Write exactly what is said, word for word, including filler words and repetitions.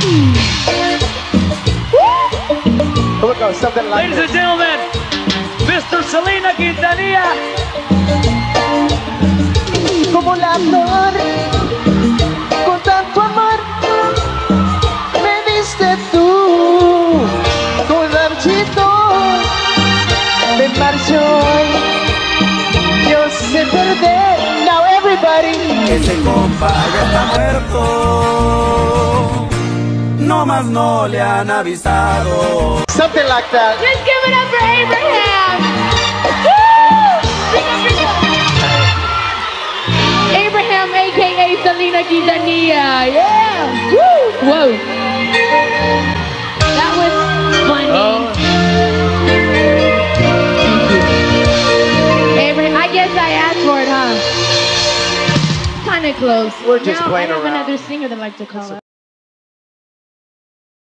Here we go, something like Ladies this. and gentlemen, Mister Selena Quintanilla. Como la flor, con tanto amor, me diste tú, tu marchito, me marchó hoy, yo sé perder, now everybody. Ese compa ya está muerto, no más no le han avisado. Something like that. Just give it up for Abraham. Woo! Bring up, bring up. Abraham, A K A Selena Quintanilla. Yeah. Woo! Whoa. That was funny. Oh. Abraham, I guess I asked for it, huh? Kind of close. We're just now, playing I have around. another singer that like to call up.